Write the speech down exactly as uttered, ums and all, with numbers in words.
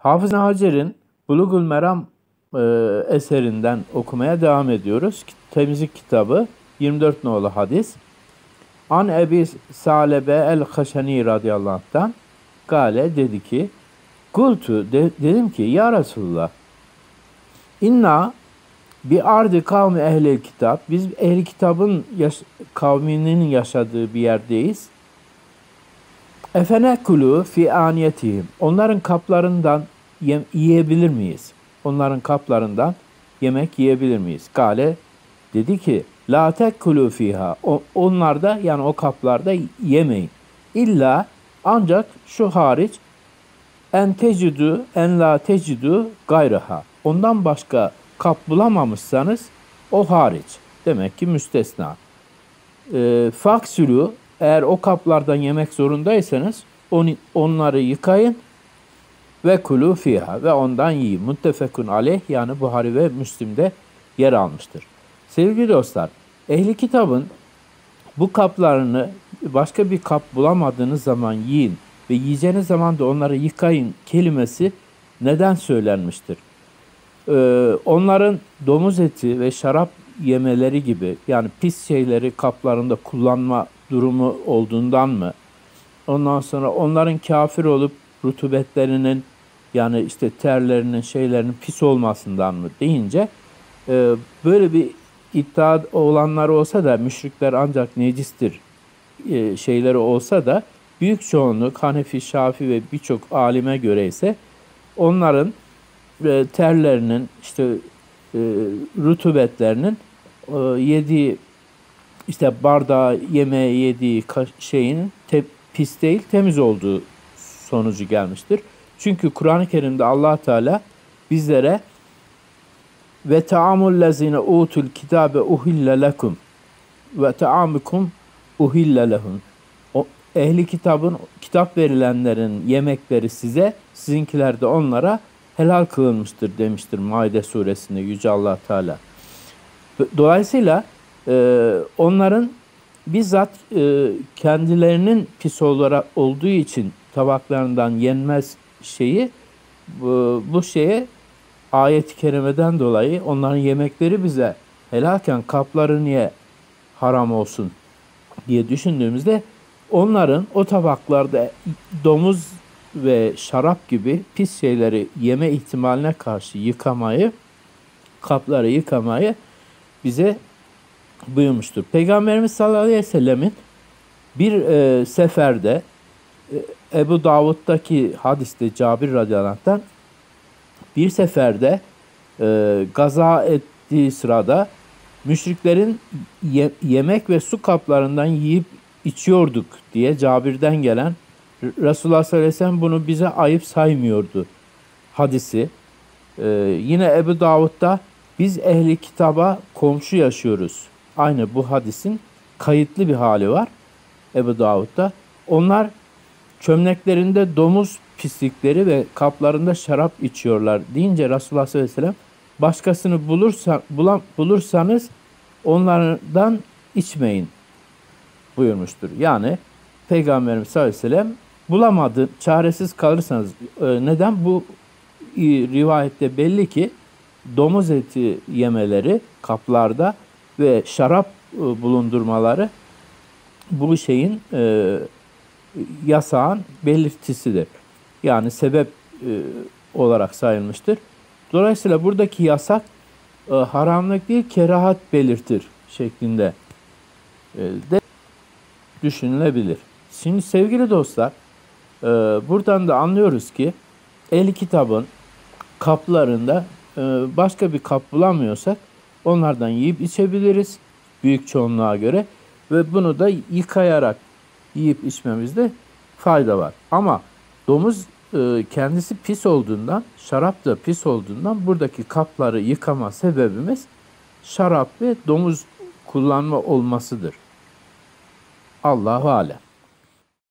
Hafız İbn Hacer'in Bulugul Meram e, eserinden okumaya devam ediyoruz. Temizlik kitabı yirmi dört nolu hadis. An Ebi Salebe el-Haşani radıyallahu anh'tan Gale dedi ki, Kultu de, dedim ki ya Resulullah, inna bi ardı kavmi ehli kitap, biz ehli kitabın yaş- kavminin yaşadığı bir yerdeyiz. Efenekulu fi aniyetihim, onların kaplarından yem, yiyebilir miyiz? Onların kaplarından yemek yiyebilir miyiz? Gale dedi ki la tekulu fiha, o, onlarda yani o kaplarda yemeyin. İlla ancak şu hariç en tecidu en la tecidu gayraha, ondan başka kap bulamamışsanız o hariç. Demek ki müstesna. E, faksülü, eğer o kaplardan yemek zorundaysanız on, onları yıkayın ve kulu fiha, ve ondan yiyin. Muttefekun aleyh, yani Buhari ve Müslim'de yer almıştır. Sevgili dostlar, ehli kitabın bu kaplarını başka bir kap bulamadığınız zaman yiyin ve yiyeceğiniz zaman da onları yıkayın kelimesi neden söylenmiştir? Ee, onların domuz eti ve şarap yemeleri gibi, yani pis şeyleri kaplarında kullanma durumu olduğundan mı? Ondan sonra onların kafir olup rutubetlerinin, yani işte terlerinin, şeylerinin pis olmasından mı deyince e, böyle bir iddia olanlar olsa da, müşrikler ancak necistir e, şeyleri olsa da, büyük çoğunluk Hanefi, Şafi ve birçok alime göre ise onların e, terlerinin, işte e, rutubetlerinin e, yediği, işte bardağı, yemeği yediği şeyin te, pis değil, temiz olduğu sonucu gelmiştir. Çünkü Kur'an-ı Kerim'de Allah Teala bizlere ve taamul lezine utul kitabe uhille lekum ve taamukum uhille lehum. O ehli kitabın, kitap verilenlerin yemekleri size, sizinkiler de onlara helal kılınmıştır demiştir Maide suresinde Yüce Allah Teala. Dolayısıyla e, onların bizzat e, kendilerinin pis olarak olduğu için tabaklarından yenmez şeyi, bu, bu şeye ayet-i kerimeden dolayı onların yemekleri bize helalken kapları niye haram olsun diye düşündüğümüzde, onların o tabaklarda domuz ve şarap gibi pis şeyleri yeme ihtimaline karşı yıkamayı, kapları yıkamayı bize buyurmuştur. Peygamberimiz sallallahu aleyhi ve sellemin bir e, seferde e, Ebu Davud'daki hadiste Cabir radıyallahu anh'tan, bir seferde e, gaza ettiği sırada müşriklerin ye, yemek ve su kaplarından yiyip içiyorduk diye Cabir'den gelen, Resulullah sallallahu aleyhi ve sellem bunu bize ayıp saymıyordu hadisi. E, yine Ebu Davud'da biz ehli kitaba komşu yaşıyoruz. Aynı bu hadisin kayıtlı bir hali var Ebu Davud'da. Onlar çömleklerinde domuz pislikleri ve kaplarında şarap içiyorlar deyince Resulullah sallallahu aleyhi ve sellem, başkasını bulursa, bulan, bulursanız onlardan içmeyin buyurmuştur. Yani Peygamberimiz sallallahu aleyhi ve sellem bulamadı, çaresiz kalırsanız, neden? Bu rivayette belli ki domuz eti yemeleri kaplarda ve şarap bulundurmaları bu şeyin e, yasağın belirtisidir. Yani sebep e, olarak sayılmıştır. Dolayısıyla buradaki yasak e, haramlık değil, kerahat belirtir şeklinde e, de düşünülebilir. Şimdi sevgili dostlar, e, buradan da anlıyoruz ki ehli kitabın kaplarında e, başka bir kap bulamıyorsak onlardan yiyip içebiliriz büyük çoğunluğa göre ve bunu da yıkayarak yiyip içmemizde fayda var. Ama domuz e, kendisi pis olduğundan, şarap da pis olduğundan buradaki kapları yıkama sebebimiz şarap ve domuz kullanma olmasıdır. Allahu alem.